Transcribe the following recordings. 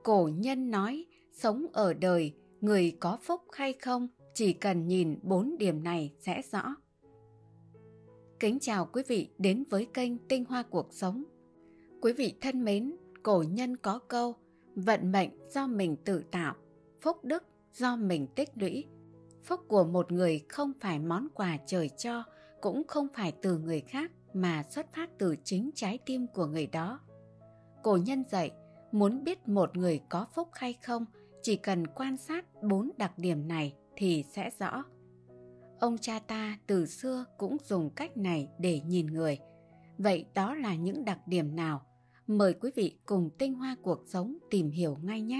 Cổ nhân nói, sống ở đời, người có phúc hay không, chỉ cần nhìn 4 điểm này sẽ rõ. Kính chào quý vị đến với kênh Tinh Hoa Cuộc Sống. Quý vị thân mến, cổ nhân có câu, vận mệnh do mình tự tạo, phúc đức do mình tích lũy. Phúc của một người không phải món quà trời cho, cũng không phải từ người khác mà xuất phát từ chính trái tim của người đó. Cổ nhân dạy, muốn biết một người có phúc hay không, chỉ cần quan sát 4 đặc điểm này thì sẽ rõ. Ông cha ta từ xưa cũng dùng cách này để nhìn người. Vậy đó là những đặc điểm nào? Mời quý vị cùng Tinh Hoa Cuộc Sống tìm hiểu ngay nhé.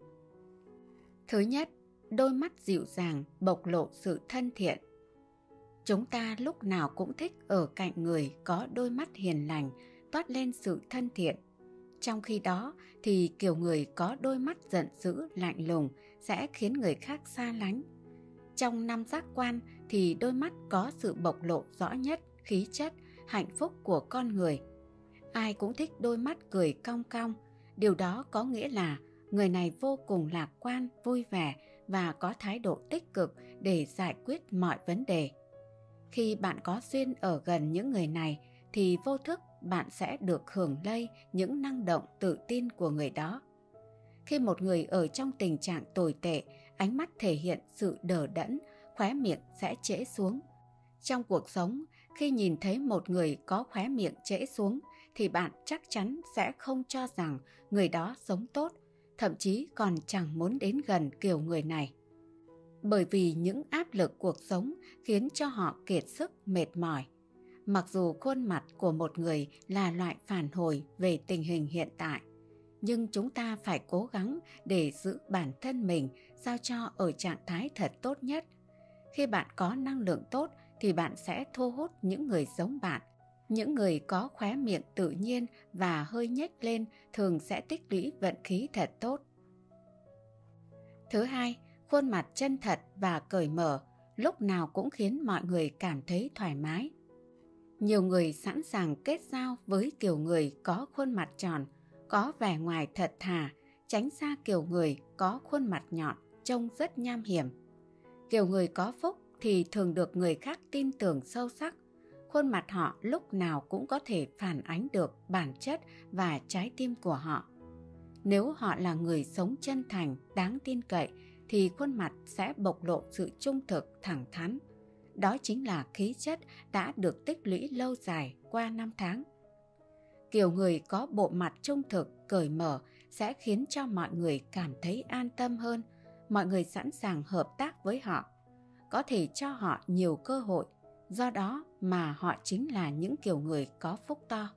Thứ nhất, đôi mắt dịu dàng bộc lộ sự thân thiện. Chúng ta lúc nào cũng thích ở cạnh người có đôi mắt hiền lành, toát lên sự thân thiện. Trong khi đó thì kiểu người có đôi mắt giận dữ, lạnh lùng sẽ khiến người khác xa lánh. Trong 5 giác quan thì đôi mắt có sự bộc lộ rõ nhất khí chất, hạnh phúc của con người. Ai cũng thích đôi mắt cười cong cong. Điều đó có nghĩa là người này vô cùng lạc quan, vui vẻ và có thái độ tích cực để giải quyết mọi vấn đề. Khi bạn có duyên ở gần những người này thì vô thức bạn sẽ được hưởng lây những năng động tự tin của người đó. Khi một người ở trong tình trạng tồi tệ, ánh mắt thể hiện sự đờ đẫn, khóe miệng sẽ trễ xuống. Trong cuộc sống, khi nhìn thấy một người có khóe miệng trễ xuống thì bạn chắc chắn sẽ không cho rằng người đó sống tốt, thậm chí còn chẳng muốn đến gần kiểu người này. Bởi vì những áp lực cuộc sống khiến cho họ kiệt sức, mệt mỏi. Mặc dù khuôn mặt của một người là loại phản hồi về tình hình hiện tại, nhưng chúng ta phải cố gắng để giữ bản thân mình sao cho ở trạng thái thật tốt nhất. Khi bạn có năng lượng tốt thì bạn sẽ thu hút những người giống bạn. Những người có khóe miệng tự nhiên và hơi nhếch lên thường sẽ tích lũy vận khí thật tốt. Thứ hai, khuôn mặt chân thật và cởi mở, lúc nào cũng khiến mọi người cảm thấy thoải mái. Nhiều người sẵn sàng kết giao với kiểu người có khuôn mặt tròn, có vẻ ngoài thật thà, tránh xa kiểu người có khuôn mặt nhọn, trông rất nham hiểm. Kiểu người có phúc thì thường được người khác tin tưởng sâu sắc. Khuôn mặt họ lúc nào cũng có thể phản ánh được bản chất và trái tim của họ. Nếu họ là người sống chân thành, đáng tin cậy, thì khuôn mặt sẽ bộc lộ sự trung thực, thẳng thắn. Đó chính là khí chất đã được tích lũy lâu dài qua năm tháng. Kiểu người có bộ mặt trung thực, cởi mở sẽ khiến cho mọi người cảm thấy an tâm hơn. Mọi người sẵn sàng hợp tác với họ, có thể cho họ nhiều cơ hội. Do đó mà họ chính là những kiểu người có phúc to.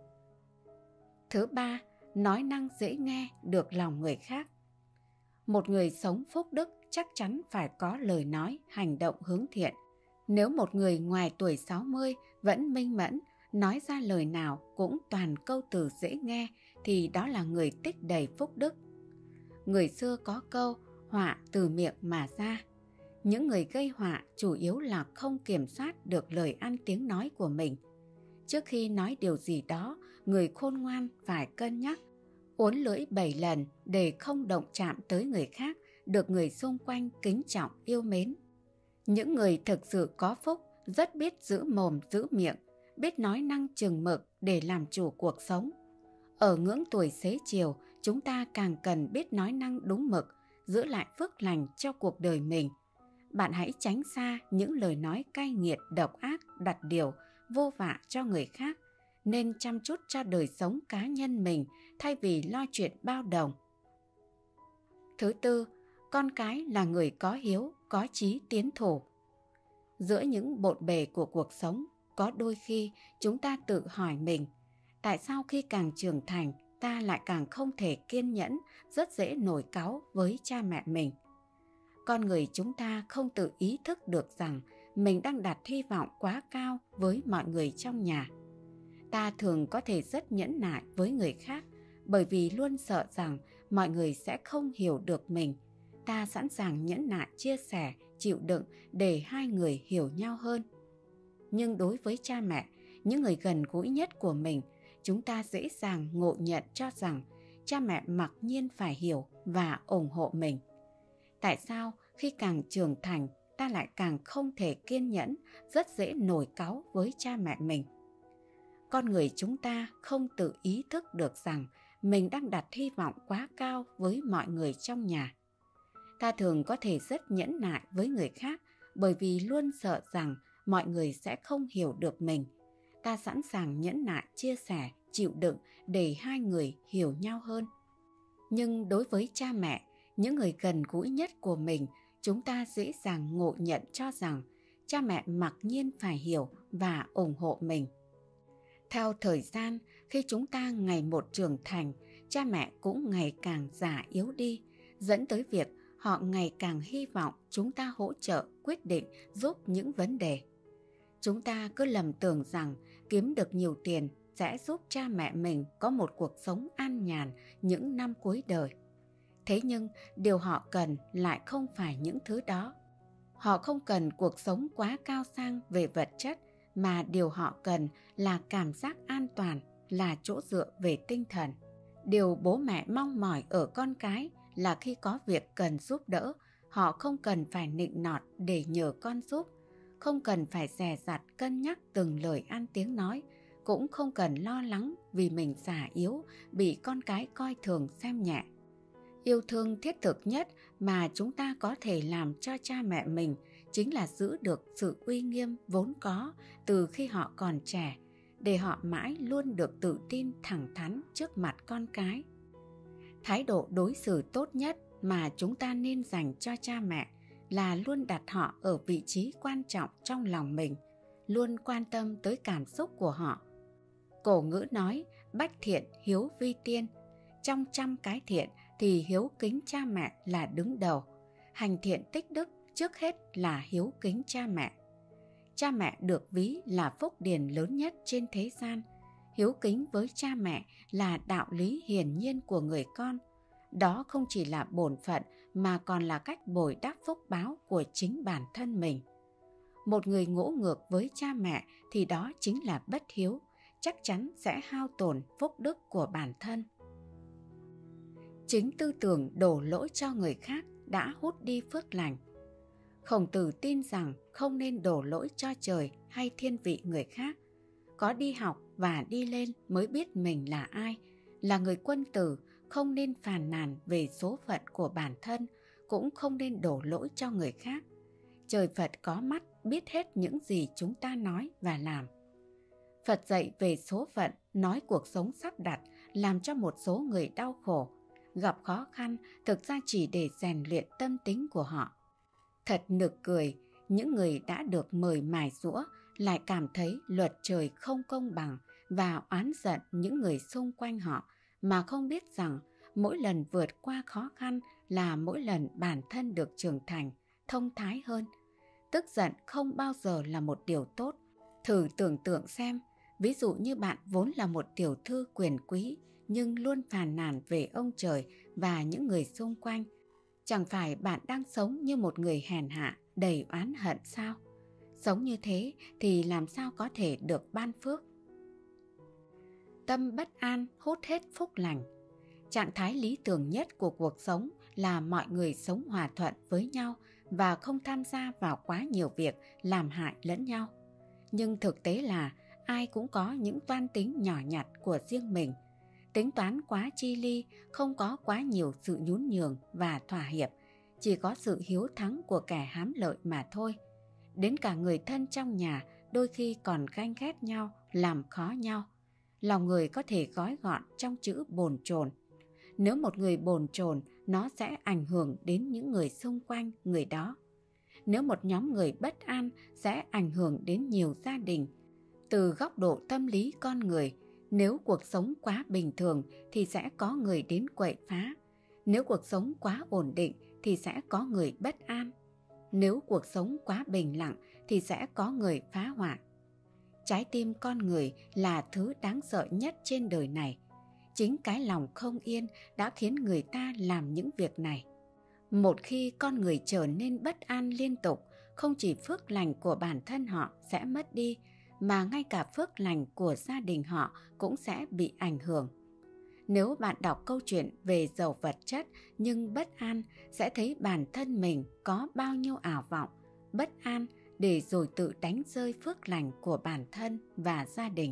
Thứ ba, nói năng dễ nghe, được lòng người khác. Một người sống phúc đức chắc chắn phải có lời nói, hành động hướng thiện. Nếu một người ngoài tuổi 60 vẫn minh mẫn, nói ra lời nào cũng toàn câu từ dễ nghe thì đó là người tích đầy phúc đức. Người xưa có câu, họa từ miệng mà ra. Những người gây họa chủ yếu là không kiểm soát được lời ăn tiếng nói của mình. Trước khi nói điều gì đó, người khôn ngoan phải cân nhắc, uốn lưỡi 7 lần để không động chạm tới người khác, được người xung quanh kính trọng yêu mến. Những người thực sự có phúc rất biết giữ mồm giữ miệng, biết nói năng chừng mực để làm chủ cuộc sống. Ở ngưỡng tuổi xế chiều, chúng ta càng cần biết nói năng đúng mực, giữ lại phước lành cho cuộc đời mình. Bạn hãy tránh xa những lời nói cay nghiệt, độc ác, đặt điều, vô vạ cho người khác. Nên chăm chút cho đời sống cá nhân mình thay vì lo chuyện bao đồng. Thứ tư, con cái là người có hiếu, có chí tiến thủ. Giữa những bộn bề của cuộc sống, có đôi khi chúng ta tự hỏi mình, tại sao khi càng trưởng thành ta lại càng không thể kiên nhẫn, rất dễ nổi cáu với cha mẹ mình. Con người chúng ta không tự ý thức được rằng mình đang đặt hy vọng quá cao với mọi người trong nhà. Ta thường có thể rất nhẫn nại với người khác bởi vì luôn sợ rằng mọi người sẽ không hiểu được mình. Ta sẵn sàng nhẫn nại chia sẻ, chịu đựng để hai người hiểu nhau hơn. Nhưng đối với cha mẹ, những người gần gũi nhất của mình, chúng ta dễ dàng ngộ nhận cho rằng cha mẹ mặc nhiên phải hiểu và ủng hộ mình. Tại sao khi càng trưởng thành ta lại càng không thể kiên nhẫn, rất dễ nổi cáu với cha mẹ mình? Con người chúng ta không tự ý thức được rằng mình đang đặt hy vọng quá cao với mọi người trong nhà. Ta thường có thể rất nhẫn nại với người khác bởi vì luôn sợ rằng mọi người sẽ không hiểu được mình. Ta sẵn sàng nhẫn nại, chia sẻ, chịu đựng để hai người hiểu nhau hơn. Nhưng đối với cha mẹ, những người gần gũi nhất của mình, chúng ta dễ dàng ngộ nhận cho rằng cha mẹ mặc nhiên phải hiểu và ủng hộ mình. Theo thời gian, khi chúng ta ngày một trưởng thành, cha mẹ cũng ngày càng già yếu đi, dẫn tới việc họ ngày càng hy vọng chúng ta hỗ trợ quyết định giúp những vấn đề. Chúng ta cứ lầm tưởng rằng kiếm được nhiều tiền sẽ giúp cha mẹ mình có một cuộc sống an nhàn những năm cuối đời. Thế nhưng điều họ cần lại không phải những thứ đó. Họ không cần cuộc sống quá cao sang về vật chất, mà điều họ cần là cảm giác an toàn, là chỗ dựa về tinh thần. Điều bố mẹ mong mỏi ở con cái là khi có việc cần giúp đỡ, họ không cần phải nịnh nọt để nhờ con giúp, không cần phải dè dặt cân nhắc từng lời ăn tiếng nói, cũng không cần lo lắng vì mình già yếu, bị con cái coi thường xem nhẹ. Yêu thương thiết thực nhất mà chúng ta có thể làm cho cha mẹ mình chính là giữ được sự uy nghiêm vốn có từ khi họ còn trẻ, để họ mãi luôn được tự tin thẳng thắn trước mặt con cái. Thái độ đối xử tốt nhất mà chúng ta nên dành cho cha mẹ là luôn đặt họ ở vị trí quan trọng trong lòng mình, luôn quan tâm tới cảm xúc của họ. Cổ ngữ nói bách thiện hiếu vi tiên. Trong 100 cái thiện thì hiếu kính cha mẹ là đứng đầu. Hành thiện tích đức trước hết là hiếu kính cha mẹ. Cha mẹ được ví là phúc điền lớn nhất trên thế gian. Hiếu kính với cha mẹ là đạo lý hiển nhiên của người con. Đó không chỉ là bổn phận mà còn là cách bồi đắp phúc báo của chính bản thân mình. Một người ngỗ ngược với cha mẹ thì đó chính là bất hiếu, chắc chắn sẽ hao tổn phúc đức của bản thân. Chính tư tưởng đổ lỗi cho người khác đã hút đi phước lành. Khổng Tử tin rằng không nên đổ lỗi cho trời hay thiên vị người khác. Có đi học và đi lên mới biết mình là ai. Là người quân tử, không nên phàn nàn về số phận của bản thân, cũng không nên đổ lỗi cho người khác. Trời Phật có mắt biết hết những gì chúng ta nói và làm. Phật dạy về số phận, nói cuộc sống sắp đặt, làm cho một số người đau khổ, gặp khó khăn, thực ra chỉ để rèn luyện tâm tính của họ. Thật nực cười, những người đã được mời mài giũa lại cảm thấy luật trời không công bằng và oán giận những người xung quanh họ, mà không biết rằng mỗi lần vượt qua khó khăn là mỗi lần bản thân được trưởng thành, thông thái hơn. Tức giận không bao giờ là một điều tốt. Thử tưởng tượng xem, ví dụ như bạn vốn là một tiểu thư quyền quý nhưng luôn phàn nàn về ông trời và những người xung quanh, chẳng phải bạn đang sống như một người hèn hạ, đầy oán hận sao? Sống như thế thì làm sao có thể được ban phước? Tâm bất an hút hết phúc lành. Trạng thái lý tưởng nhất của cuộc sống là mọi người sống hòa thuận với nhau và không tham gia vào quá nhiều việc làm hại lẫn nhau. Nhưng thực tế là ai cũng có những toan tính nhỏ nhặt của riêng mình. Tính toán quá chi ly, không có quá nhiều sự nhún nhường và thỏa hiệp, chỉ có sự hiếu thắng của kẻ hám lợi mà thôi. Đến cả người thân trong nhà đôi khi còn ganh ghét nhau, làm khó nhau. Lòng người có thể gói gọn trong chữ bồn chồn. Nếu một người bồn chồn, nó sẽ ảnh hưởng đến những người xung quanh người đó. Nếu một nhóm người bất an, sẽ ảnh hưởng đến nhiều gia đình. Từ góc độ tâm lý con người, nếu cuộc sống quá bình thường thì sẽ có người đến quậy phá. Nếu cuộc sống quá ổn định thì sẽ có người bất an. Nếu cuộc sống quá bình lặng thì sẽ có người phá hoại. Trái tim con người là thứ đáng sợ nhất trên đời này. Chính cái lòng không yên đã khiến người ta làm những việc này. Một khi con người trở nên bất an liên tục, không chỉ phước lành của bản thân họ sẽ mất đi, mà ngay cả phước lành của gia đình họ cũng sẽ bị ảnh hưởng. Nếu bạn đọc câu chuyện về giàu vật chất nhưng bất an, sẽ thấy bản thân mình có bao nhiêu ảo vọng, bất an để rồi tự đánh rơi phước lành của bản thân và gia đình.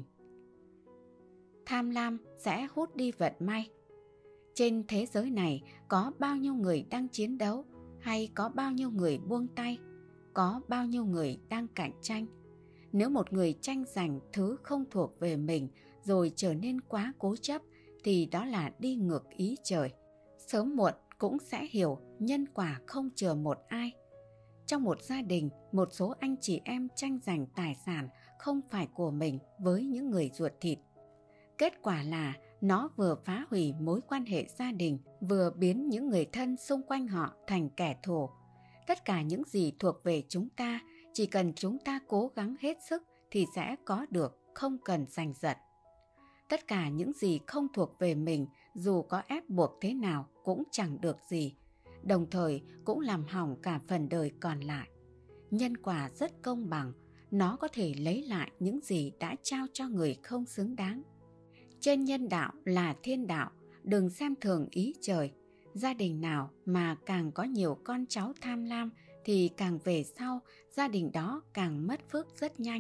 Tham lam sẽ hút đi vận may. Trên thế giới này có bao nhiêu người đang chiến đấu, hay có bao nhiêu người buông tay, có bao nhiêu người đang cạnh tranh. Nếu một người tranh giành thứ không thuộc về mình rồi trở nên quá cố chấp, thì đó là đi ngược ý trời. Sớm muộn cũng sẽ hiểu nhân quả không chờ một ai. Trong một gia đình, một số anh chị em tranh giành tài sản không phải của mình với những người ruột thịt. Kết quả là nó vừa phá hủy mối quan hệ gia đình, vừa biến những người thân xung quanh họ thành kẻ thù. Tất cả những gì thuộc về chúng ta, chỉ cần chúng ta cố gắng hết sức thì sẽ có được, không cần giành giật. Tất cả những gì không thuộc về mình, dù có ép buộc thế nào cũng chẳng được gì, đồng thời cũng làm hỏng cả phần đời còn lại. Nhân quả rất công bằng, nó có thể lấy lại những gì đã trao cho người không xứng đáng. Trên nhân đạo là thiên đạo, đừng xem thường ý trời. Gia đình nào mà càng có nhiều con cháu tham lam thì càng về sau, gia đình đó càng mất phước rất nhanh.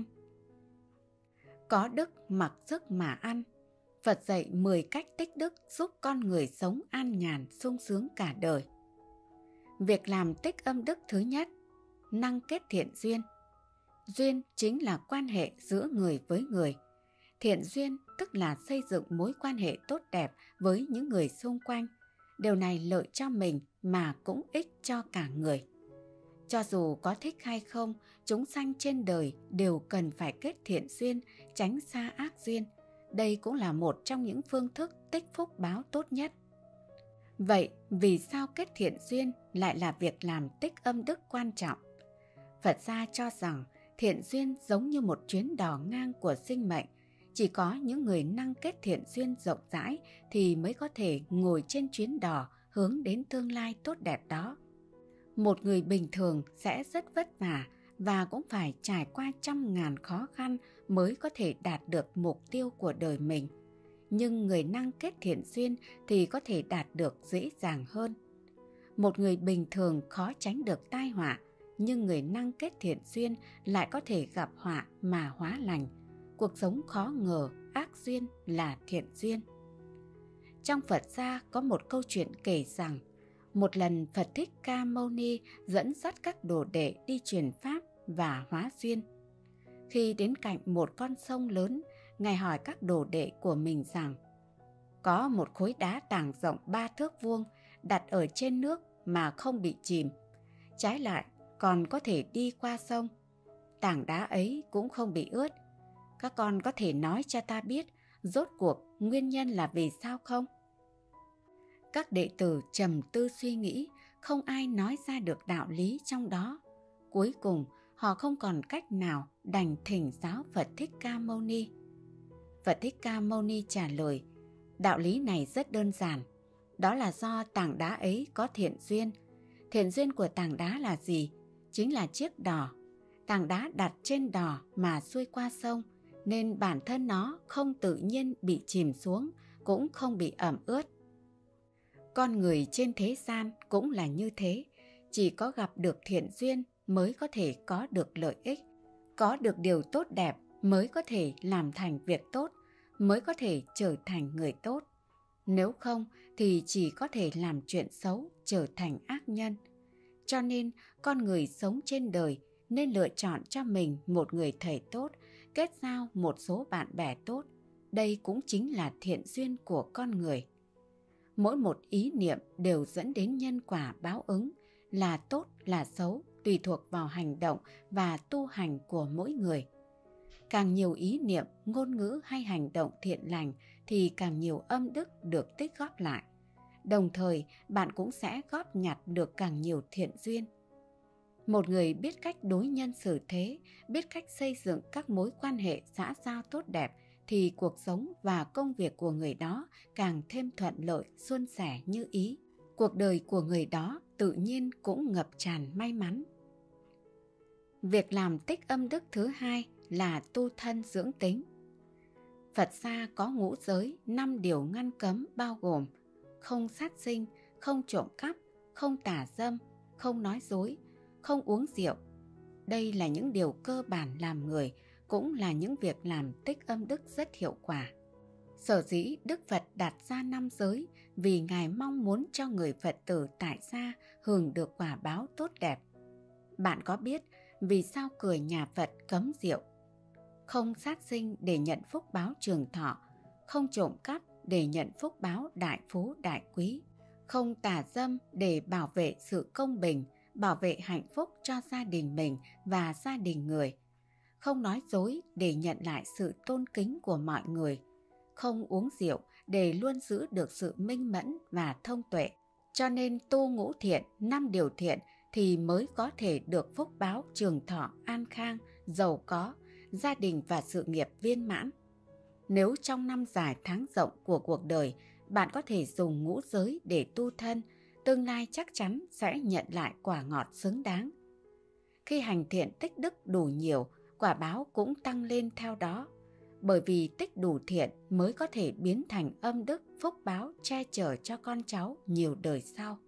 Có đức mặc sức mà ăn. Phật dạy 10 cách tích đức giúp con người sống an nhàn, sung sướng cả đời. Việc làm tích âm đức thứ nhất, năng kết thiện duyên. Duyên chính là quan hệ giữa người với người. Thiện duyên tức là xây dựng mối quan hệ tốt đẹp với những người xung quanh. Điều này lợi cho mình mà cũng ích cho cả người. Cho dù có thích hay không, chúng sanh trên đời đều cần phải kết thiện duyên, tránh xa ác duyên. Đây cũng là một trong những phương thức tích phúc báo tốt nhất. Vậy vì sao kết thiện duyên lại là việc làm tích âm đức quan trọng? Phật gia cho rằng thiện duyên giống như một chuyến đò ngang của sinh mệnh. Chỉ có những người năng kết thiện duyên rộng rãi thì mới có thể ngồi trên chuyến đò hướng đến tương lai tốt đẹp đó. Một người bình thường sẽ rất vất vả và cũng phải trải qua trăm ngàn khó khăn mới có thể đạt được mục tiêu của đời mình. Nhưng người năng kết thiện duyên thì có thể đạt được dễ dàng hơn. Một người bình thường khó tránh được tai họa, nhưng người năng kết thiện duyên lại có thể gặp họa mà hóa lành. Cuộc sống khó ngờ, ác duyên là thiện duyên. Trong Phật gia có một câu chuyện kể rằng, một lần Phật Thích Ca Mâu Ni dẫn dắt các đồ đệ đi truyền pháp và hóa duyên. Khi đến cạnh một con sông lớn, Ngài hỏi các đồ đệ của mình rằng, có một khối đá tảng rộng 3 thước vuông đặt ở trên nước mà không bị chìm. Trái lại, còn có thể đi qua sông. Tảng đá ấy cũng không bị ướt. Các con có thể nói cho ta biết rốt cuộc nguyên nhân là vì sao không? Các đệ tử trầm tư suy nghĩ, không ai nói ra được đạo lý trong đó. Cuối cùng, họ không còn cách nào đành thỉnh giáo Phật Thích Ca Mâu Ni. Phật Thích Ca Mâu Ni trả lời, đạo lý này rất đơn giản. Đó là do tảng đá ấy có thiện duyên. Thiện duyên của tảng đá là gì? Chính là chiếc đò. Tảng đá đặt trên đò mà xuôi qua sông, nên bản thân nó không tự nhiên bị chìm xuống, cũng không bị ẩm ướt. Con người trên thế gian cũng là như thế, chỉ có gặp được thiện duyên mới có thể có được lợi ích, có được điều tốt đẹp mới có thể làm thành việc tốt, mới có thể trở thành người tốt. Nếu không thì chỉ có thể làm chuyện xấu, trở thành ác nhân. Cho nên con người sống trên đời nên lựa chọn cho mình một người thầy tốt, kết giao một số bạn bè tốt. Đây cũng chính là thiện duyên của con người. Mỗi một ý niệm đều dẫn đến nhân quả báo ứng, là tốt là xấu tùy thuộc vào hành động và tu hành của mỗi người. Càng nhiều ý niệm, ngôn ngữ hay hành động thiện lành thì càng nhiều âm đức được tích góp lại. Đồng thời, bạn cũng sẽ góp nhặt được càng nhiều thiện duyên. Một người biết cách đối nhân xử thế, biết cách xây dựng các mối quan hệ xã giao tốt đẹp thì cuộc sống và công việc của người đó càng thêm thuận lợi, suôn sẻ như ý. Cuộc đời của người đó tự nhiên cũng ngập tràn may mắn. Việc làm tích âm đức thứ hai là tu thân dưỡng tính. Phật gia có ngũ giới, 5 điều ngăn cấm bao gồm không sát sinh, không trộm cắp, không tà dâm, không nói dối, không uống rượu. Đây là những điều cơ bản làm người, cũng là những việc làm tích âm đức rất hiệu quả. Sở dĩ Đức Phật đặt ra 5 giới vì Ngài mong muốn cho người Phật tử tại gia hưởng được quả báo tốt đẹp. Bạn có biết vì sao cửa nhà Phật cấm rượu? Không sát sinh để nhận phúc báo trường thọ, không trộm cắp để nhận phúc báo đại phú đại quý, không tà dâm để bảo vệ sự công bình, bảo vệ hạnh phúc cho gia đình mình và gia đình người, không nói dối để nhận lại sự tôn kính của mọi người, không uống rượu để luôn giữ được sự minh mẫn và thông tuệ. Cho nên tu ngũ thiện, 5 điều thiện thì mới có thể được phúc báo trường thọ, an khang, giàu có, gia đình và sự nghiệp viên mãn. Nếu trong năm dài tháng rộng của cuộc đời, bạn có thể dùng ngũ giới để tu thân, tương lai chắc chắn sẽ nhận lại quả ngọt xứng đáng. Khi hành thiện tích đức đủ nhiều, quả báo cũng tăng lên theo đó. Bởi vì tích đủ thiện mới có thể biến thành âm đức, phúc báo che chở cho con cháu nhiều đời sau.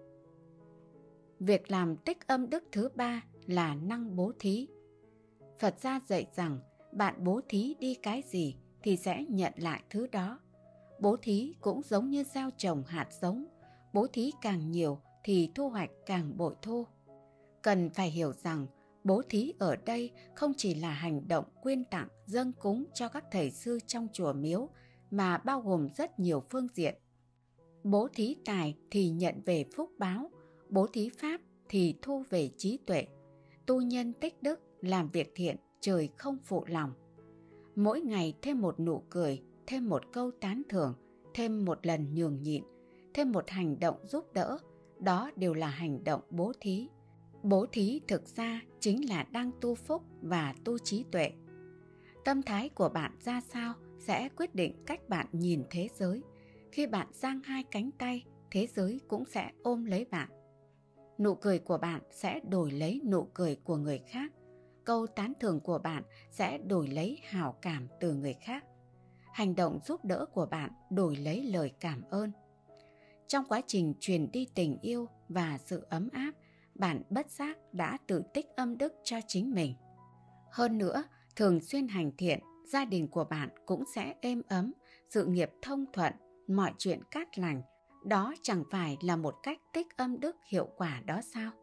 Việc làm tích âm đức thứ 3 là năng bố thí. Phật gia dạy rằng bạn bố thí đi cái gì thì sẽ nhận lại thứ đó. Bố thí cũng giống như gieo trồng hạt giống, bố thí càng nhiều thì thu hoạch càng bội thu. Cần phải hiểu rằng bố thí ở đây không chỉ là hành động quyên tặng, dâng cúng cho các thầy sư trong chùa miếu mà bao gồm rất nhiều phương diện. Bố thí tài thì nhận về phúc báo, bố thí pháp thì thu về trí tuệ. Tu nhân tích đức, làm việc thiện, trời không phụ lòng. Mỗi ngày thêm một nụ cười, thêm một câu tán thưởng, thêm một lần nhường nhịn, thêm một hành động giúp đỡ, đó đều là hành động bố thí. Bố thí thực ra chính là đang tu phúc và tu trí tuệ. Tâm thái của bạn ra sao sẽ quyết định cách bạn nhìn thế giới. Khi bạn giang hai cánh tay, thế giới cũng sẽ ôm lấy bạn. Nụ cười của bạn sẽ đổi lấy nụ cười của người khác. Câu tán thưởng của bạn sẽ đổi lấy hảo cảm từ người khác. Hành động giúp đỡ của bạn đổi lấy lời cảm ơn. Trong quá trình truyền đi tình yêu và sự ấm áp, bạn bất giác đã tự tích âm đức cho chính mình. Hơn nữa, thường xuyên hành thiện, gia đình của bạn cũng sẽ êm ấm, sự nghiệp thông thuận, mọi chuyện cát lành. Đó chẳng phải là một cách tích âm đức hiệu quả đó sao?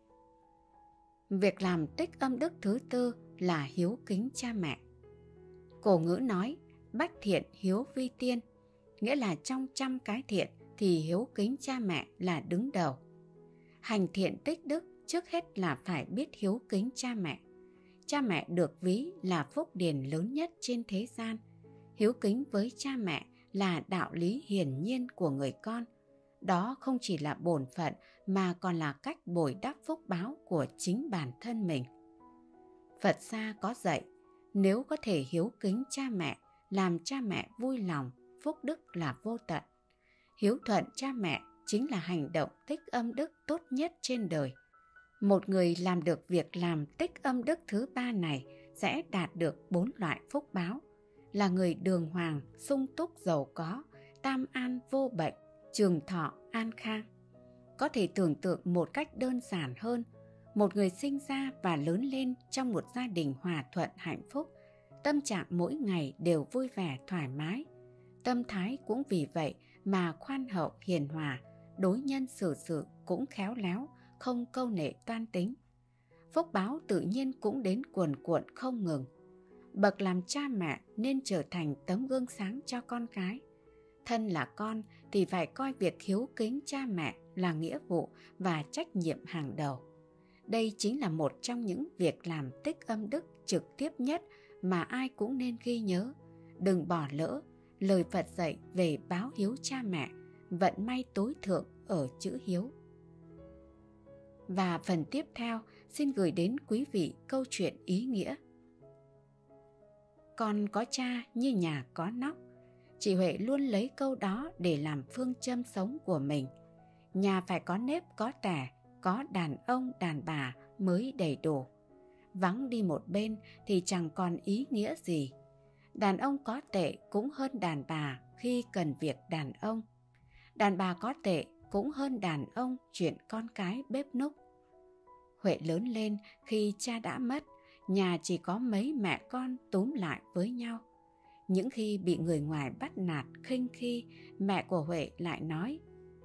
Việc làm tích âm đức thứ 4 là hiếu kính cha mẹ. Cổ ngữ nói, bách thiện hiếu vi tiên, nghĩa là trong 100 cái thiện thì hiếu kính cha mẹ là đứng đầu. Hành thiện tích đức trước hết là phải biết hiếu kính cha mẹ. Cha mẹ được ví là phúc điền lớn nhất trên thế gian. Hiếu kính với cha mẹ là đạo lý hiển nhiên của người con. Đó không chỉ là bổn phận mà còn là cách bồi đắp phúc báo của chính bản thân mình. Phật gia có dạy, nếu có thể hiếu kính cha mẹ, làm cha mẹ vui lòng, phúc đức là vô tận. Hiếu thuận cha mẹ chính là hành động tích âm đức tốt nhất trên đời. Một người làm được việc làm tích âm đức thứ 3 này sẽ đạt được 4 loại phúc báo, là người đường hoàng, sung túc giàu có, tam an vô bệnh, trường thọ an khang. Có thể tưởng tượng một cách đơn giản hơn, một người sinh ra và lớn lên trong một gia đình hòa thuận hạnh phúc, tâm trạng mỗi ngày đều vui vẻ thoải mái. Tâm thái cũng vì vậy mà khoan hậu hiền hòa, đối nhân xử sự cũng khéo léo, không câu nệ toan tính. Phúc báo tự nhiên cũng đến cuồn cuộn không ngừng. Bậc làm cha mẹ nên trở thành tấm gương sáng cho con cái. Thân là con thì phải coi việc hiếu kính cha mẹ là nghĩa vụ và trách nhiệm hàng đầu. Đây chính là một trong những việc làm tích âm đức trực tiếp nhất mà ai cũng nên ghi nhớ. Đừng bỏ lỡ lời Phật dạy về báo hiếu cha mẹ, vận may tối thượng ở chữ hiếu. Và phần tiếp theo xin gửi đến quý vị câu chuyện ý nghĩa. Con có cha như nhà có nóc. Chị Huệ luôn lấy câu đó để làm phương châm sống của mình. Nhà phải có nếp có tẻ, có đàn ông đàn bà mới đầy đủ. Vắng đi một bên thì chẳng còn ý nghĩa gì. Đàn ông có tệ cũng hơn đàn bà khi cần việc đàn ông. Đàn bà có tệ cũng hơn đàn ông chuyện con cái bếp núc. Huệ lớn lên khi cha đã mất, nhà chỉ có mấy mẹ con túm lại với nhau. Những khi bị người ngoài bắt nạt khinh khi, mẹ của Huệ lại nói: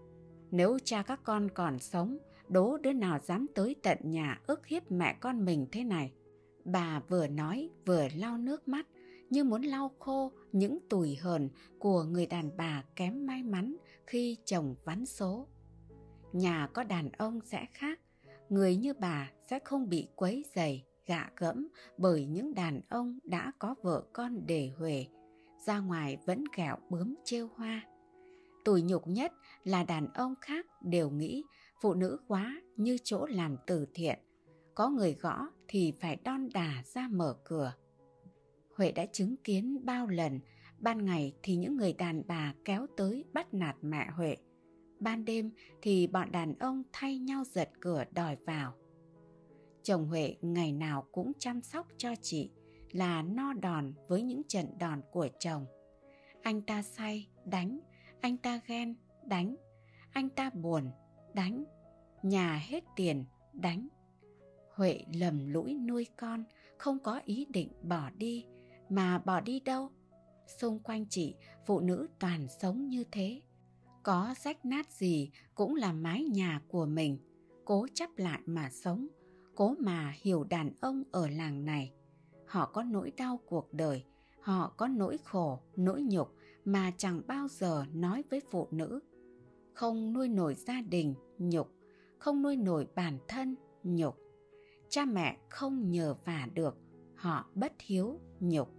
nếu cha các con còn sống, đố đứa nào dám tới tận nhà ức hiếp mẹ con mình thế này. Bà vừa nói vừa lau nước mắt, như muốn lau khô những tủi hờn của người đàn bà kém may mắn khi chồng vắn số. Nhà có đàn ông sẽ khác, người như bà sẽ không bị quấy rầy, gạ gẫm bởi những đàn ông đã có vợ con để huề, ra ngoài vẫn ghẹo bướm trêu hoa. Tủi nhục nhất là đàn ông khác đều nghĩ phụ nữ quá như chỗ làm từ thiện, có người gõ thì phải đon đả ra mở cửa. Huệ đã chứng kiến bao lần, ban ngày thì những người đàn bà kéo tới bắt nạt mẹ Huệ, ban đêm thì bọn đàn ông thay nhau giật cửa đòi vào. Chồng Huệ ngày nào cũng chăm sóc cho chị, là no đòn với những trận đòn của chồng. Anh ta say, đánh. Anh ta ghen, đánh. Anh ta buồn, đánh. Nhà hết tiền, đánh. Huệ lầm lũi nuôi con, không có ý định bỏ đi. Mà bỏ đi đâu? Xung quanh chị, phụ nữ toàn sống như thế. Có rách nát gì cũng là mái nhà của mình. Cố chấp lại mà sống, cố mà hiểu đàn ông ở làng này. Họ có nỗi đau cuộc đời, họ có nỗi khổ, nỗi nhục mà chẳng bao giờ nói với phụ nữ. Không nuôi nổi gia đình, nhục. Không nuôi nổi bản thân, nhục. Cha mẹ không nhờ vả được, họ bất hiếu, nhục.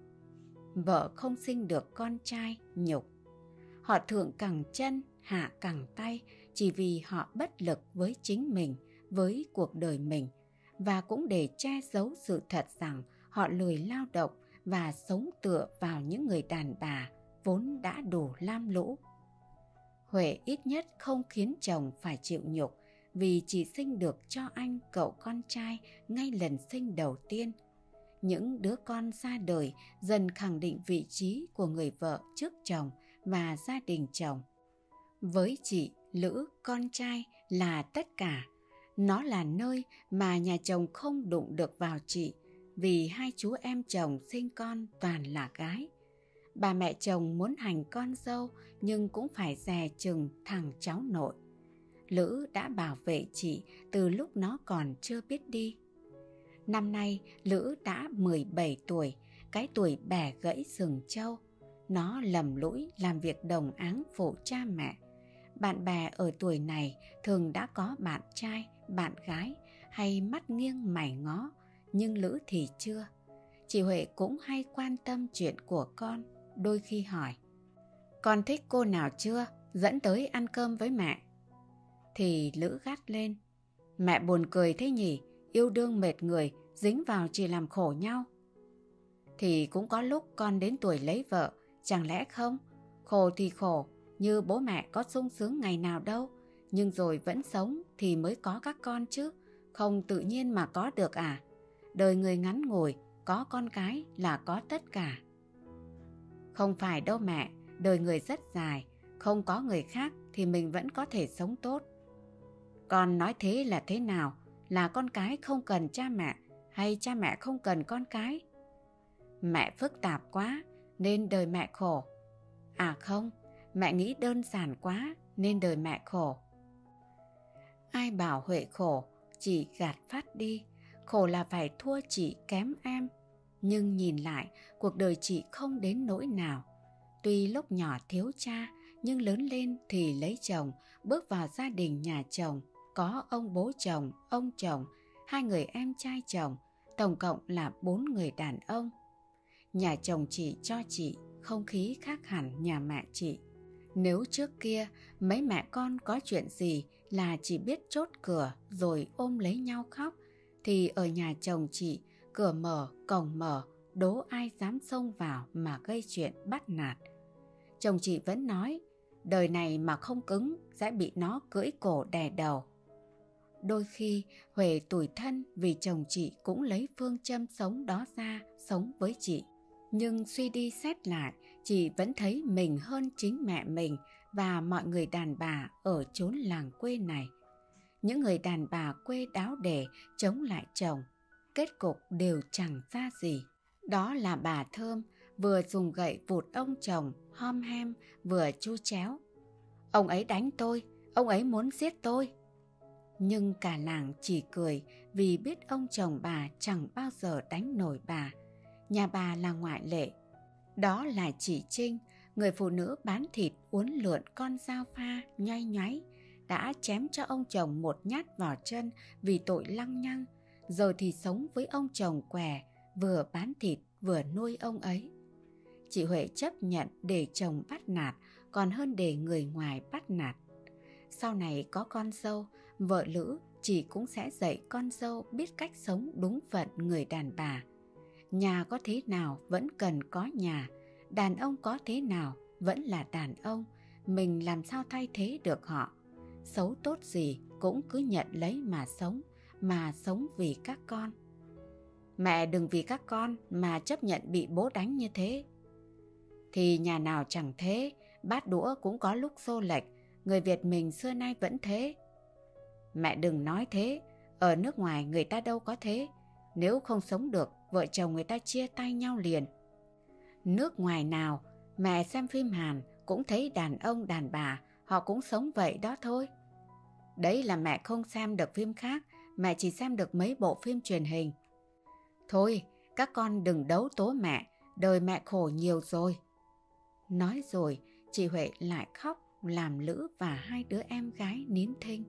Vợ không sinh được con trai, nhục. Họ thượng cẳng chân, hạ cẳng tay chỉ vì họ bất lực với chính mình, với cuộc đời mình, và cũng để che giấu sự thật rằng họ lười lao động và sống tựa vào những người đàn bà vốn đã đủ lam lũ. Huệ ít nhất không khiến chồng phải chịu nhục vì chỉ sinh được cho anh cậu con trai ngay lần sinh đầu tiên. Những đứa con ra đời dần khẳng định vị trí của người vợ trước chồng và gia đình chồng. Với chị, Lữ, con trai là tất cả. Nó là nơi mà nhà chồng không đụng được vào chị, vì hai chú em chồng sinh con toàn là gái. Bà mẹ chồng muốn hành con dâu nhưng cũng phải dè chừng thằng cháu nội. Lữ đã bảo vệ chị từ lúc nó còn chưa biết đi. Năm nay Lữ đã 17 tuổi, cái tuổi bẻ gãy sừng trâu. Nó lầm lũi làm việc đồng áng phụ cha mẹ. Bạn bè ở tuổi này thường đã có bạn trai, bạn gái hay mắt nghiêng mày ngó, nhưng Lữ thì chưa. Chị Huệ cũng hay quan tâm chuyện của con, đôi khi hỏi: con thích cô nào chưa, dẫn tới ăn cơm với mẹ. Thì Lữ gắt lên: mẹ buồn cười thế nhỉ, yêu đương mệt người, dính vào chỉ làm khổ nhau. Thì cũng có lúc con đến tuổi lấy vợ, chẳng lẽ không? Khổ thì khổ, như bố mẹ có sung sướng ngày nào đâu, nhưng rồi vẫn sống thì mới có các con chứ, không tự nhiên mà có được à? Đời người ngắn ngủi, có con cái là có tất cả. Không phải đâu mẹ, đời người rất dài, không có người khác thì mình vẫn có thể sống tốt. Con nói thế là thế nào? Là con cái không cần cha mẹ hay cha mẹ không cần con cái? Mẹ phức tạp quá nên đời mẹ khổ. À không, mẹ nghĩ đơn giản quá nên đời mẹ khổ. Ai bảo Huệ khổ, chị gạt phát đi. Khổ là phải thua chị kém em. Nhưng nhìn lại, cuộc đời chị không đến nỗi nào. Tuy lúc nhỏ thiếu cha, nhưng lớn lên thì lấy chồng, bước vào gia đình nhà chồng, có ông bố chồng, ông chồng, 2 người em trai chồng, tổng cộng là 4 người đàn ông. Nhà chồng chị cho chị không khí khác hẳn nhà mẹ chị. Nếu trước kia mấy mẹ con có chuyện gì là chỉ biết chốt cửa rồi ôm lấy nhau khóc, thì ở nhà chồng chị cửa mở, cổng mở, đố ai dám xông vào mà gây chuyện bắt nạt. Chồng chị vẫn nói, đời này mà không cứng sẽ bị nó cưỡi cổ đè đầu. Đôi khi Huệ tủi thân vì chồng chị cũng lấy phương châm sống đó ra sống với chị. Nhưng suy đi xét lại, chị vẫn thấy mình hơn chính mẹ mình và mọi người đàn bà ở chốn làng quê này. Những người đàn bà quê đáo để chống lại chồng, kết cục đều chẳng ra gì. Đó là bà Thơm, vừa dùng gậy vụt ông chồng hom hem, vừa chu chéo: ông ấy đánh tôi, ông ấy muốn giết tôi. Nhưng cả làng chỉ cười vì biết ông chồng bà chẳng bao giờ đánh nổi bà. Nhà bà là ngoại lệ. Đó là chị Trinh, người phụ nữ bán thịt uốn lượn con dao pha nhoay nhoáy, đã chém cho ông chồng một nhát vào chân vì tội lăng nhăng, giờ thì sống với ông chồng què, vừa bán thịt vừa nuôi ông ấy. Chị Huệ chấp nhận để chồng bắt nạt còn hơn để người ngoài bắt nạt. Sau này có con dâu, vợ lữ chị cũng sẽ dạy con dâu biết cách sống đúng phận người đàn bà. Nhà có thế nào vẫn cần có nhà, đàn ông có thế nào vẫn là đàn ông, mình làm sao thay thế được họ. Xấu tốt gì cũng cứ nhận lấy mà sống vì các con. Mẹ đừng vì các con mà chấp nhận bị bố đánh như thế. Thì nhà nào chẳng thế, bát đũa cũng có lúc xô lệch, người Việt mình xưa nay vẫn thế. Mẹ đừng nói thế, ở nước ngoài người ta đâu có thế. Nếu không sống được, vợ chồng người ta chia tay nhau liền. Nước ngoài nào, mẹ xem phim Hàn cũng thấy đàn ông đàn bà, họ cũng sống vậy đó thôi. Đấy là mẹ không xem được phim khác, mẹ chỉ xem được mấy bộ phim truyền hình. Thôi, các con đừng đấu tố mẹ, đời mẹ khổ nhiều rồi. Nói rồi, chị Huệ lại khóc làm Lữ và hai đứa em gái nín thinh.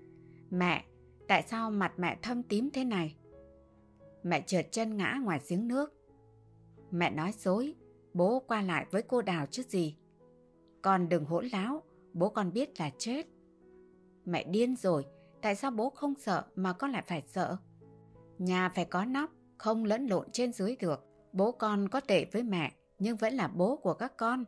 Mẹ, tại sao mặt mẹ thâm tím thế này? Mẹ trượt chân ngã ngoài giếng nước. Mẹ nói dối, bố qua lại với cô Đào chứ gì. Con đừng hỗn láo, bố con biết là chết. Mẹ điên rồi, tại sao bố không sợ mà con lại phải sợ? Nhà phải có nóc, không lẫn lộn trên dưới được. Bố con có tệ với mẹ, nhưng vẫn là bố của các con.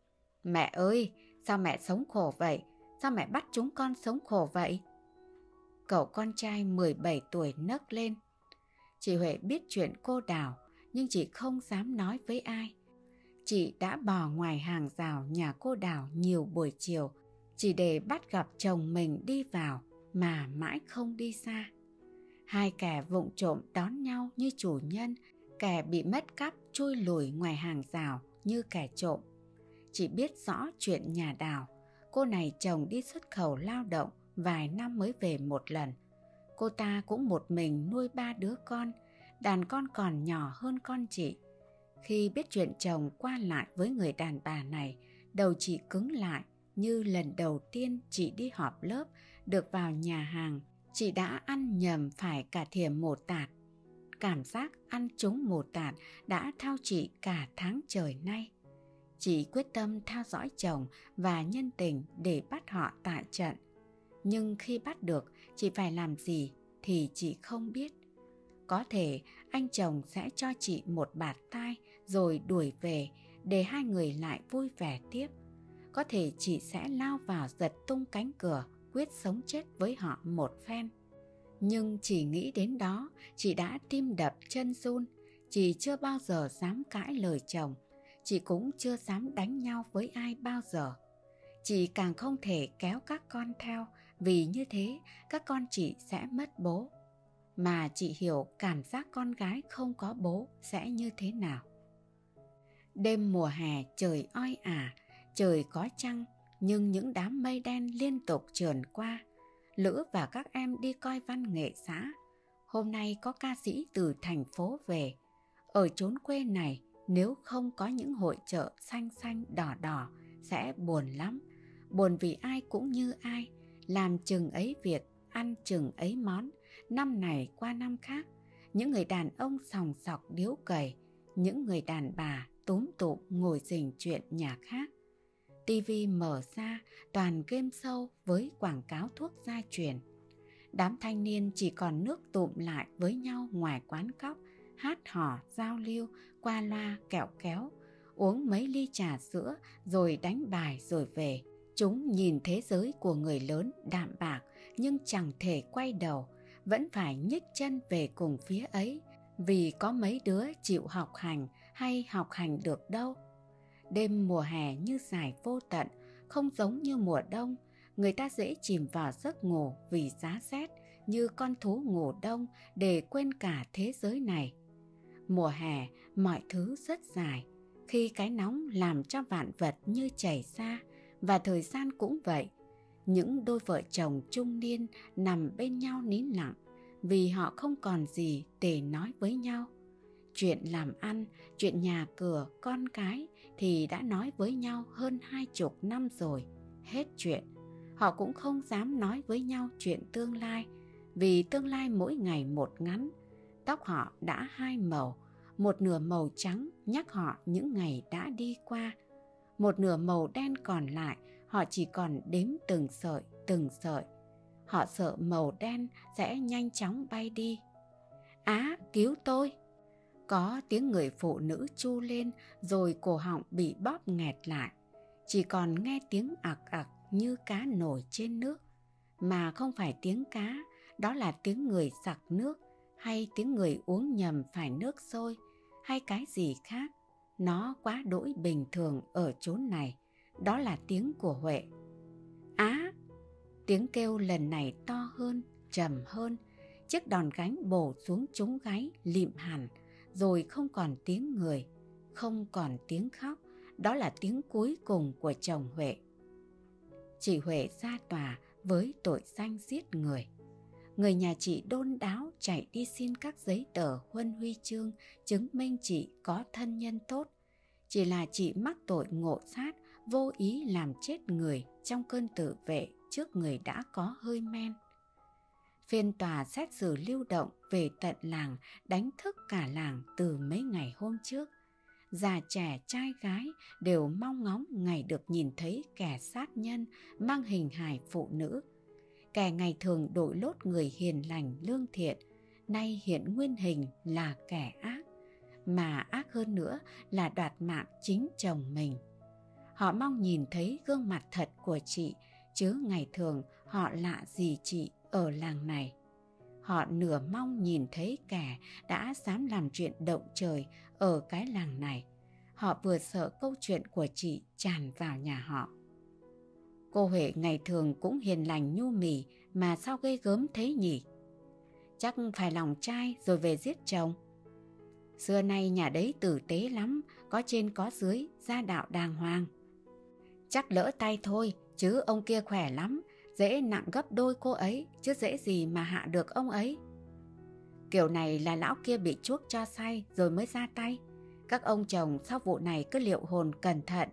Mẹ ơi, sao mẹ sống khổ vậy? Sao mẹ bắt chúng con sống khổ vậy? Cậu con trai 17 tuổi nấc lên. Chị Huệ biết chuyện cô Đào, nhưng chị không dám nói với ai. Chị đã bò ngoài hàng rào nhà cô Đào nhiều buổi chiều, chỉ để bắt gặp chồng mình đi vào mà mãi không đi xa. Hai kẻ vụng trộm đón nhau như chủ nhân, kẻ bị mất cắp chui lùi ngoài hàng rào như kẻ trộm. Chị biết rõ chuyện nhà Đào. Cô này chồng đi xuất khẩu lao động vài năm mới về một lần. Cô ta cũng một mình nuôi 3 đứa con, đàn con còn nhỏ hơn con chị. Khi biết chuyện chồng qua lại với người đàn bà này, đầu chị cứng lại như lần đầu tiên chị đi họp lớp được vào nhà hàng. Chị đã ăn nhầm phải cả thìa mổ tạt. Cảm giác ăn trúng mổ tạt đã theo chị cả tháng trời nay. Chị quyết tâm theo dõi chồng và nhân tình để bắt họ tại trận. Nhưng khi bắt được, chị phải làm gì thì chị không biết. Có thể anh chồng sẽ cho chị một bạt tai rồi đuổi về để hai người lại vui vẻ tiếp. Có thể chị sẽ lao vào giật tung cánh cửa, quyết sống chết với họ một phen. Nhưng chỉ nghĩ đến đó, chị đã tim đập chân run. Chị chưa bao giờ dám cãi lời chồng. Chị cũng chưa dám đánh nhau với ai bao giờ. Chị càng không thể kéo các con theo, vì như thế các con chị sẽ mất bố. Mà chị hiểu cảm giác con gái không có bố sẽ như thế nào. Đêm mùa hè trời oi ả, trời có trăng, nhưng những đám mây đen liên tục trườn qua. Lữ và các em đi coi văn nghệ xã. Hôm nay có ca sĩ từ thành phố về. Ở chốn quê này, nếu không có những hội chợ xanh xanh đỏ đỏ sẽ buồn lắm. Buồn vì ai cũng như ai, làm chừng ấy việc, ăn chừng ấy món, năm này qua năm khác. Những người đàn ông sòng sọc điếu cày, những người đàn bà túm tụm ngồi rình chuyện nhà khác. Tivi mở ra toàn game show với quảng cáo thuốc gia truyền. Đám thanh niên chỉ còn nước tụm lại với nhau ngoài quán cóc, hát hò, giao lưu, qua loa kẹo kéo, uống mấy ly trà sữa rồi đánh bài rồi về. Chúng nhìn thế giới của người lớn đạm bạc nhưng chẳng thể quay đầu, vẫn phải nhích chân về cùng phía ấy, vì có mấy đứa chịu học hành hay học hành được đâu. Đêm mùa hè như dài vô tận, không giống như mùa đông. Người ta dễ chìm vào giấc ngủ vì giá rét, như con thú ngủ đông để quên cả thế giới này. Mùa hè mọi thứ rất dài, khi cái nóng làm cho vạn vật như chảy ra, và thời gian cũng vậy. Những đôi vợ chồng trung niên nằm bên nhau nín lặng vì họ không còn gì để nói với nhau. Chuyện làm ăn, chuyện nhà cửa, con cái thì đã nói với nhau hơn 20 năm rồi. Hết chuyện, họ cũng không dám nói với nhau chuyện tương lai, vì tương lai mỗi ngày một ngắn. Tóc họ đã hai màu, một nửa màu trắng nhắc họ những ngày đã đi qua, một nửa màu đen còn lại họ chỉ còn đếm từng sợi từng sợi. Họ sợ màu đen sẽ nhanh chóng bay đi. Á, cứu tôi! Có tiếng người phụ nữ tru lên, rồi cổ họng bị bóp nghẹt lại. Chỉ còn nghe tiếng ặc ặc như cá nổi trên nước. Mà không phải tiếng cá, đó là tiếng người sặc nước, hay tiếng người uống nhầm phải nước sôi, hay cái gì khác. Nó quá đỗi bình thường ở chốn này. Đó là tiếng của Huệ. Á! Tiếng kêu lần này to hơn, trầm hơn. Chiếc đòn gánh bổ xuống trúng gáy lịm hẳn, rồi không còn tiếng người, không còn tiếng khóc. Đó là tiếng cuối cùng của chồng Huệ. Chị Huệ ra tòa với tội danh giết người. Người nhà chị đôn đáo chạy đi xin các giấy tờ huân huy chương chứng minh chị có thân nhân tốt. Chỉ là chị mắc tội ngộ sát, vô ý làm chết người trong cơn tự vệ trước người đã có hơi men. Phiên tòa xét xử lưu động về tận làng, đánh thức cả làng từ mấy ngày hôm trước. Già trẻ trai gái đều mong ngóng ngày được nhìn thấy kẻ sát nhân mang hình hài phụ nữ. Kẻ ngày thường đội lốt người hiền lành lương thiện, nay hiện nguyên hình là kẻ ác, mà ác hơn nữa là đoạt mạng chính chồng mình. Họ mong nhìn thấy gương mặt thật của chị, chứ ngày thường họ lạ gì chị ở làng này. Họ nửa mong nhìn thấy kẻ đã dám làm chuyện động trời ở cái làng này. Họ vừa sợ câu chuyện của chị tràn vào nhà họ. Cô Huệ ngày thường cũng hiền lành nhu mì, mà sao ghê gớm thế nhỉ? Chắc phải lòng trai rồi về giết chồng. Xưa nay nhà đấy tử tế lắm, có trên có dưới, gia đạo đàng hoàng. Chắc lỡ tay thôi, chứ ông kia khỏe lắm, dễ nặng gấp đôi cô ấy, chứ dễ gì mà hạ được ông ấy. Kiểu này là lão kia bị chuốc cho say rồi mới ra tay. Các ông chồng sau vụ này cứ liệu hồn cẩn thận.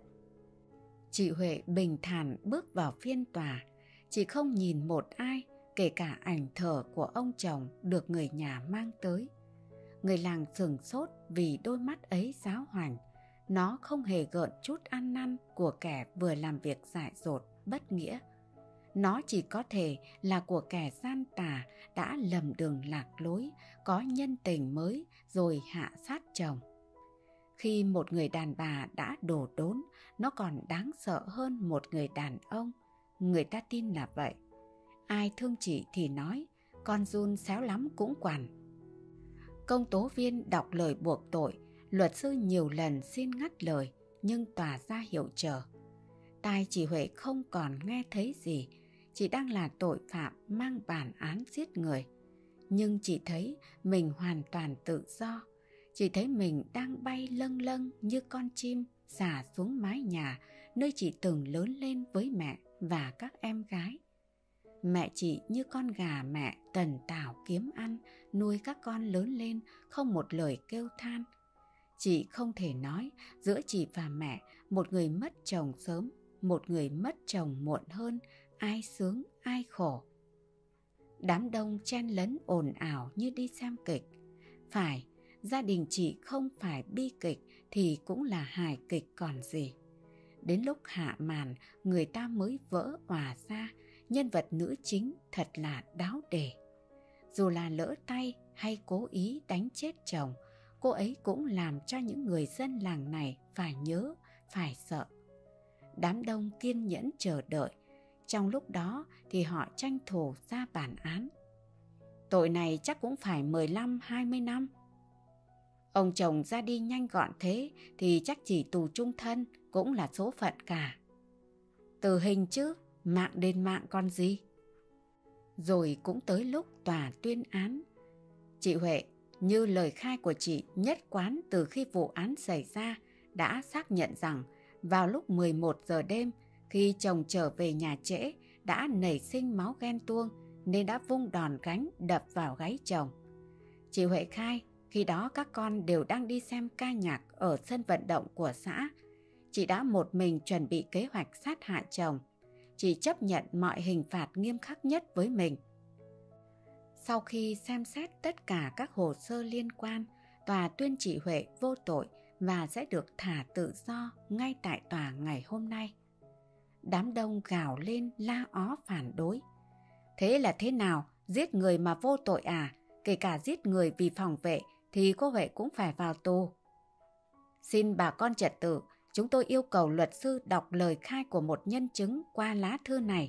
Chị Huệ bình thản bước vào phiên tòa. Chị không nhìn một ai, kể cả ảnh thờ của ông chồng được người nhà mang tới. Người làng sửng sốt vì đôi mắt ấy giáo hoành. Nó không hề gợn chút ăn năn của kẻ vừa làm việc dại dột, bất nghĩa. Nó chỉ có thể là của kẻ gian tà đã lầm đường lạc lối, có nhân tình mới rồi hạ sát chồng. Khi một người đàn bà đã đổ đốn, nó còn đáng sợ hơn một người đàn ông. Người ta tin là vậy. Ai thương chị thì nói, con giun xéo lắm cũng quản. Công tố viên đọc lời buộc tội, luật sư nhiều lần xin ngắt lời, nhưng tòa ra hiệu chờ. Tai chị Huệ không còn nghe thấy gì. Chị đang là tội phạm mang bản án giết người. Nhưng chị thấy mình hoàn toàn tự do. Chị thấy mình đang bay lâng lâng như con chim xả xuống mái nhà nơi chị từng lớn lên với mẹ và các em gái. Mẹ chị như con gà mẹ tần tảo kiếm ăn, nuôi các con lớn lên không một lời kêu than. Chị không thể nói giữa chị và mẹ, một người mất chồng sớm, một người mất chồng muộn hơn, ai sướng ai khổ. Đám đông chen lấn ồn ào như đi xem kịch. Phải, gia đình chị không phải bi kịch thì cũng là hài kịch còn gì. Đến lúc hạ màn, người ta mới vỡ òa ra, nhân vật nữ chính thật là đáo để. Dù là lỡ tay hay cố ý đánh chết chồng, cô ấy cũng làm cho những người dân làng này phải nhớ, phải sợ. Đám đông kiên nhẫn chờ đợi. Trong lúc đó thì họ tranh thủ ra bản án. Tội này chắc cũng phải 15-20 năm. Ông chồng ra đi nhanh gọn thế thì chắc chỉ tù chung thân cũng là số phận cả. Tử hình chứ, mạng đến mạng còn gì. Rồi cũng tới lúc tòa tuyên án. Chị Huệ, như lời khai của chị nhất quán từ khi vụ án xảy ra, đã xác nhận rằng vào lúc 11 giờ đêm, khi chồng trở về nhà trễ, đã nảy sinh máu ghen tuông nên đã vung đòn gánh đập vào gáy chồng. Chị Huệ khai khi đó các con đều đang đi xem ca nhạc ở sân vận động của xã. Chị đã một mình chuẩn bị kế hoạch sát hại chồng. Chị chấp nhận mọi hình phạt nghiêm khắc nhất với mình. Sau khi xem xét tất cả các hồ sơ liên quan, tòa tuyên chị Huệ vô tội và sẽ được thả tự do ngay tại tòa ngày hôm nay. Đám đông gào lên la ó phản đối. Thế là thế nào? Giết người mà vô tội à? Kể cả giết người vì phòng vệ thì cô Huệ cũng phải vào tù. Xin bà con trật tự, chúng tôi yêu cầu luật sư đọc lời khai của một nhân chứng qua lá thư này.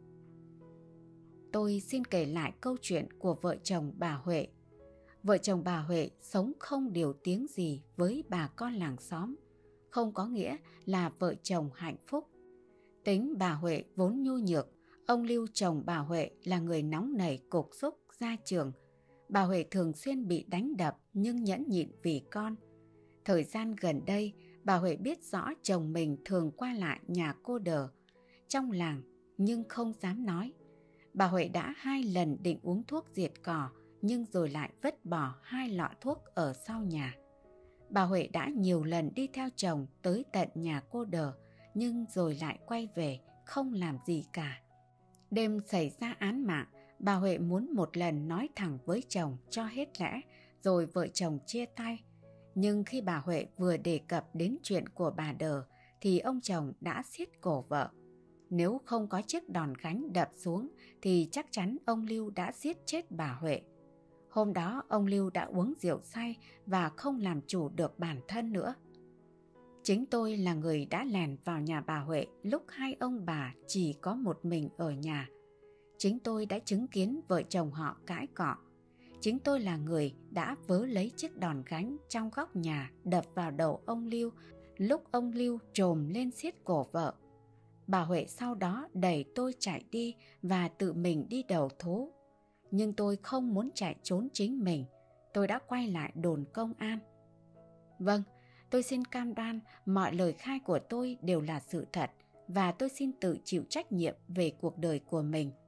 Tôi xin kể lại câu chuyện của vợ chồng bà Huệ. Vợ chồng bà Huệ sống không điều tiếng gì với bà con làng xóm, không có nghĩa là vợ chồng hạnh phúc. Tính bà Huệ vốn nhu nhược, ông Lưu chồng bà Huệ là người nóng nảy cục xúc ra trường. Bà Huệ thường xuyên bị đánh đập nhưng nhẫn nhịn vì con. Thời gian gần đây, bà Huệ biết rõ chồng mình thường qua lại nhà cô Đờ trong làng nhưng không dám nói. Bà Huệ đã 2 lần định uống thuốc diệt cỏ nhưng rồi lại vứt bỏ 2 lọ thuốc ở sau nhà. Bà Huệ đã nhiều lần đi theo chồng tới tận nhà cô Đờ nhưng rồi lại quay về, không làm gì cả. Đêm xảy ra án mạng, bà Huệ muốn một lần nói thẳng với chồng cho hết lẽ, rồi vợ chồng chia tay. Nhưng khi bà Huệ vừa đề cập đến chuyện của bà Đờ, thì ông chồng đã siết cổ vợ. Nếu không có chiếc đòn gánh đập xuống, thì chắc chắn ông Lưu đã giết chết bà Huệ. Hôm đó ông Lưu đã uống rượu say và không làm chủ được bản thân nữa. Chính tôi là người đã lèn vào nhà bà Huệ lúc hai ông bà chỉ có một mình ở nhà. Chính tôi đã chứng kiến vợ chồng họ cãi cọ. Chính tôi là người đã vớ lấy chiếc đòn gánh trong góc nhà đập vào đầu ông Lưu lúc ông Lưu trồm lên siết cổ vợ. Bà Huệ sau đó đẩy tôi chạy đi và tự mình đi đầu thú. Nhưng tôi không muốn chạy trốn chính mình. Tôi đã quay lại đồn công an. Vâng, tôi xin cam đoan mọi lời khai của tôi đều là sự thật và tôi xin tự chịu trách nhiệm về cuộc đời của mình.